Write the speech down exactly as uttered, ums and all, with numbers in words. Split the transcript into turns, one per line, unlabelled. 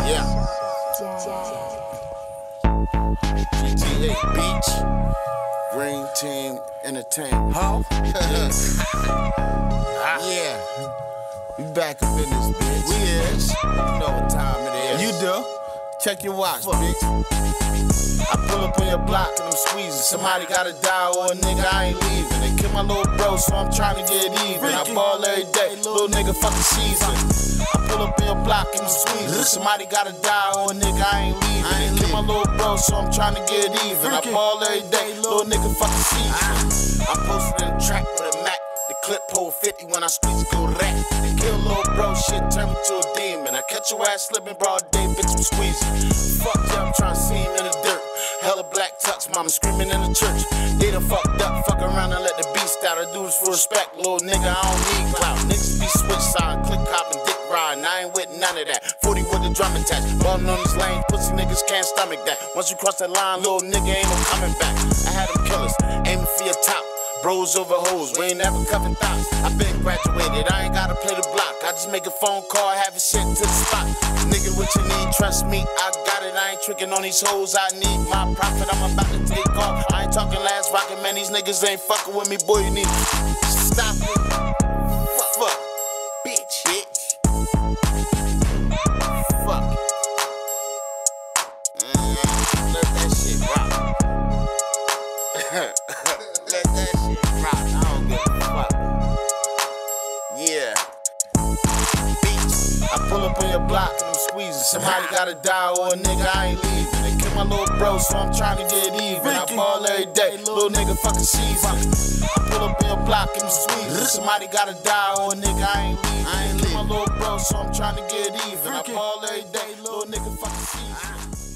Yeah. G T A Beach. Green Team Entertainment. Huh? Yeah. We back up in this bitch. We is. You know what time it is. You do. Check your watch, Fuck. bitch. I pull up on your block and I'm squeezing. Somebody gotta die or a nigga I ain't leaving. They kill my little bro, so I'm trying to get even. I ball every day, little nigga fucking season. I pull up on your block and I'm squeezing. Somebody gotta die or a nigga I ain't leaving. They kill my little bro, so I'm trying to get even. I ball every day, little nigga fucking season. I'm posted in the track with a Mac. The clip pull fifty when I squeeze it, go rat. They kill little bro, shit turn me to a demon. I catch your ass slipping broad day, bitch, I'm squeezing. Fuck yeah, I'm trying to see him in the dirt. Hella black tux, mama screaming in the church. They done fucked up, fuck around and let the beast out. I do this for respect, little nigga, I don't need clout. Niggas be switch side, click hop and dick riding. I ain't with none of that. forty with the drum attached. Ballin' on these lanes, pussy niggas can't stomach that. Once you cross that line, little nigga ain't no coming back. I had them killers, aiming for your top. Bros over hoes, we ain't never cuffing thoughts. I been graduated, I ain't gotta play the block. I just make a phone call, have it shit to the spot. Nigga, what you need, trust me, I got it. I ain't tricking on these hoes, I need my profit, I'm about to take off. I ain't talking last rocket, man, these niggas ain't fucking with me, boy, you need to stop it. Fuck, fuck, bitch, bitch. Fuck. Mm, let that shit rock. Let that shit rock, I don't give a fuck. Yeah. Beats. I pull up on your block and I'm squeezing. Somebody gotta die or a nigga I ain't leaving. They kill my little bro, so I'm trying to get even. I ball every day, little nigga fucking season. I pull up on your block and I'm squeezing. Somebody gotta die or a nigga I ain't leaving. I ain't leaving my little bro, so I'm trying to get even. I ball every day, little nigga fucking season.